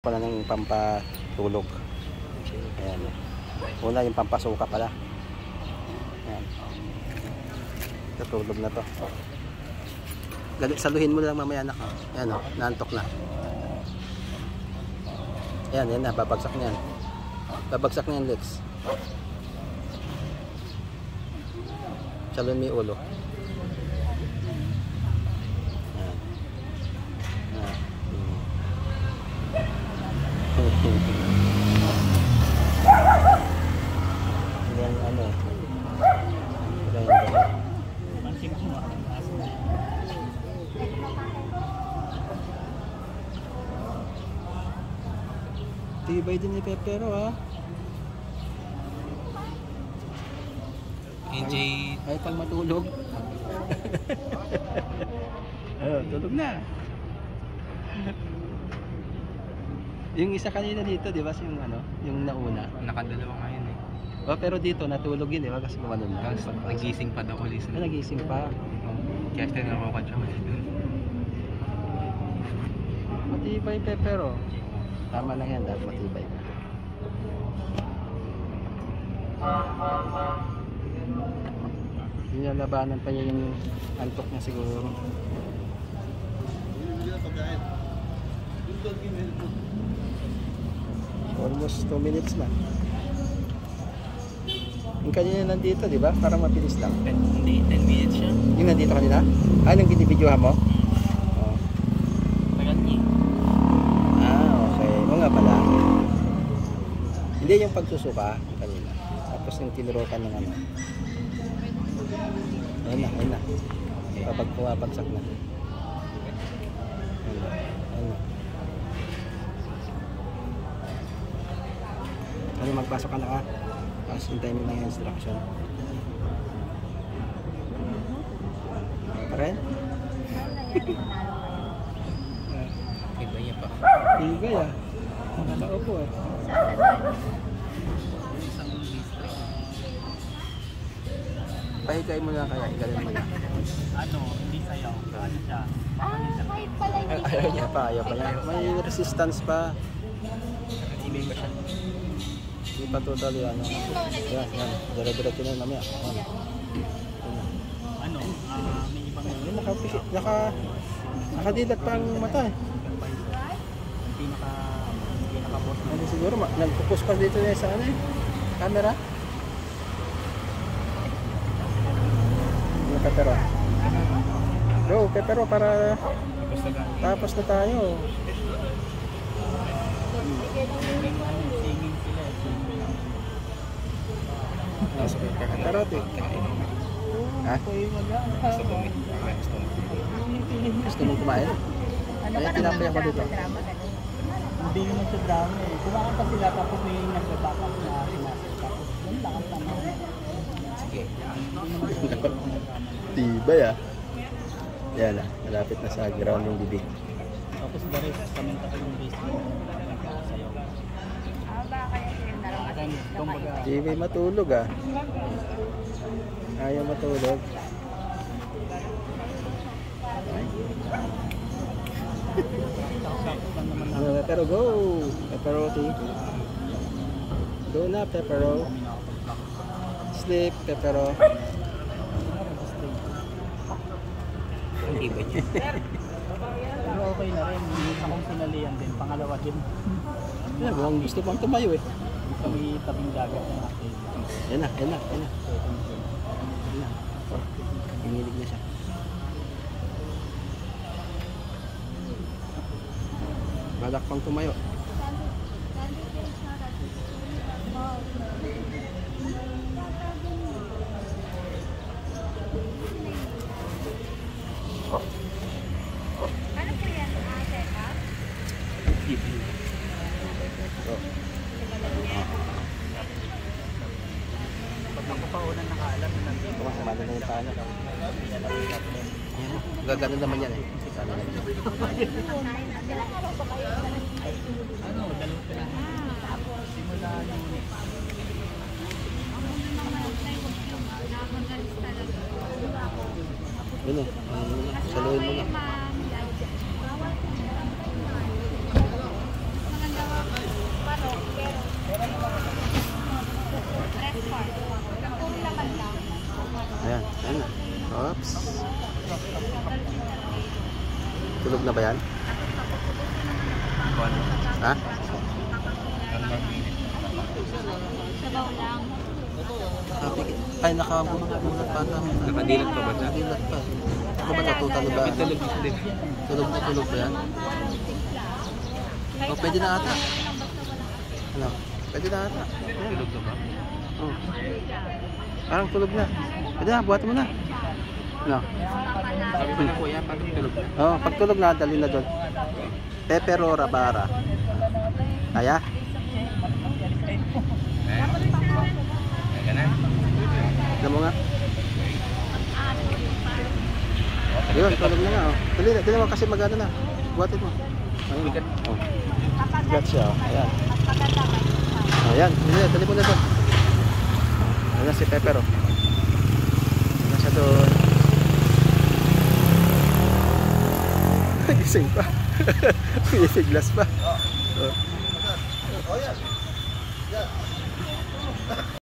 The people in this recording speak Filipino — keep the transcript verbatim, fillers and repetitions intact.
Pala ng pampatulog. Ayan. Una yung pampasuka pala. Ayan. Natulog na to. Oh. Saluhin mo lang mamaya anak. Ayan o, oh, naantok na. Ayan, ayan na, babagsak na yan. Babagsak na yan, Lex. Saluhin mo yung ulo. Yan ano. Tibay din ni Pepero ha. K J ay pang matulog. Oh, tulog na. Yung isa kanina dito, di ba, yung ano, yung nauna. Nakadalawa ngayon eh. Oh, pero dito natulog yun, di ba? Kasi gumanon na. Tapos nagising pa daw ulit. Ah, nagising pa. Kaya tinanong ko siya ulit dun. Matibay Pepero. Tama lang yan, dapat matibay ka. Nilalabanan pa niya yung antok niya siguro. Almost two minutes na. Yung kanina nandito, di ba? Parang mabilis lang. Hindi, ten minutes siya. Yung nandito kanina? Ah, nang binibidyohan mo? Oo. Tagal niya. Ah, okay. O nga pala. Hindi yung pagsusuka yung kanina. Tapos yung tinurukan ng ano. Ayun na, ayun na. Kapag pumapagsak na. Ayun na, ayun na. Ano, magpasok ka na ka? Tapos hintayin mo lang yung instruction. Pa rin? Iba niya pa. Tigay ah. Nakaupo ah. Pahigay mo lang kaya, igaling mo lang. Ano, hindi sayaw. Ano siya? Ah, kahit pala hindi Ay, ayaw niya pa, ayaw pa niya. May resistance pa. Ibig ba siya? Hindi pa totally ano. Yan, yan. Dire-diretso na mamaya. Yan. Ano, ah, may ibang Yan, naka, naka, nakadilat pa ang mata eh. pinaka pinaka-boss na. Hindi siguro, nagpupus pa dito na sa ano eh. Camera. Yung Pepero. Go, Pepero para tapos na tayo. Singing sila eh. Nasa kakarote. Ha? Gusto ko may gusto mo. Gusto mo kumain? Ano Eh, ka tinapay naman ako dito. drama ganun? Hindi naman sa dami eh. Kumakanta sila tapos may nagbabackup na sumasayaw. Tapos yun lang ang tama. Sige. Tibay ah. Yan ah, malapit na sa ground yung bibig. Tapos the rest, kamenta ko yung base mo. Sayaw. Ah, baka kaya yung dalawa kasi Kumbaga, Tibay matulog ah. Ayaw matulog. sakto lang naman na. Uh, pero go! Pepperoni. Go na, Pepero. Sleep, Pepero. Hindi ba niya? Pero okay na rin. Hindi akong sinalihan din. Pangalawa din. Yan, mukhang gusto pang tumayo eh. Kami tabing dagat na natin. Yan na, yan na, yan na. Yan na. Oh, hinilig na siya. Balak pang tumayo. ano po yan? Ah, teka? Oh. Pag ako pa unang nakaalam na lang. Kumasama na yung paano. Gagano naman yan eh. Sana lang yan. Ano, dalawa pa lang. Simula nung Yun eh. Ano na, saluhin mo na. Maganda Tulog na ba yan? Ha? Sabaw lang. Nakapikit. Ay, nakabulat pa ata. Nakadilat pa ba siya? Nakadilat pa. Ako ba natutalo ba? Tulog na din. Tulog na tulog ba yan? O, pwede na ata. Ano? Pwede na ata. Tulog na ba? Oh. Parang tulog na. Pwede na, buhat mo na. Ano? Sabi ko na kuya, parang tulog na. Oh, pag tulog na, dali na doon. Pepero Rabara. Kaya? Eh? Kaya na? Alam mo nga. Yun, tulog na nga. Oh. Dali na, dali mo kasi magana na. Buhatin mo. Ayun. Oh. Got siya. Oh. Ayan. Ayan, dali na, dali mo na doon. Ayan na si Pepero. Ayan na siya doon. Gising pa. Gising glass pa. Oh.